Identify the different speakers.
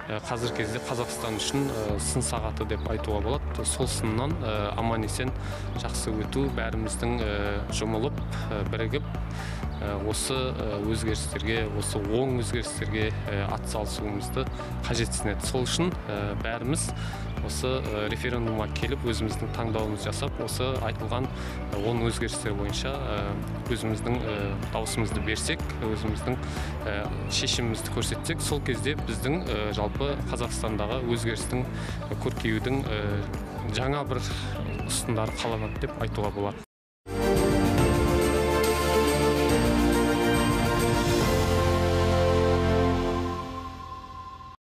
Speaker 1: қазіргі кезде Қазақстан үшін сын сағаты деп айтуға болады. Сол сыннан аман есен жақсы өту, бәріміздің жұмылып, бірігіп, осы өзгерістерге, осы оң өзгерістерге атсалысуымызды қажетсінеді. Сол үшін бәріміз осы референдумға келіп, өзіміздің таңдауымызды жасап, осы айтылған оң өзгерістер бойынша өзіміздің дауысымызды берсек, өзіміздің шешімімізді көрсетсек, сол кезде біздің жалпы Қазақстандағы өзгерістің, көркеюдің жаңа бір ұстындары қаланады деп айтуға болады.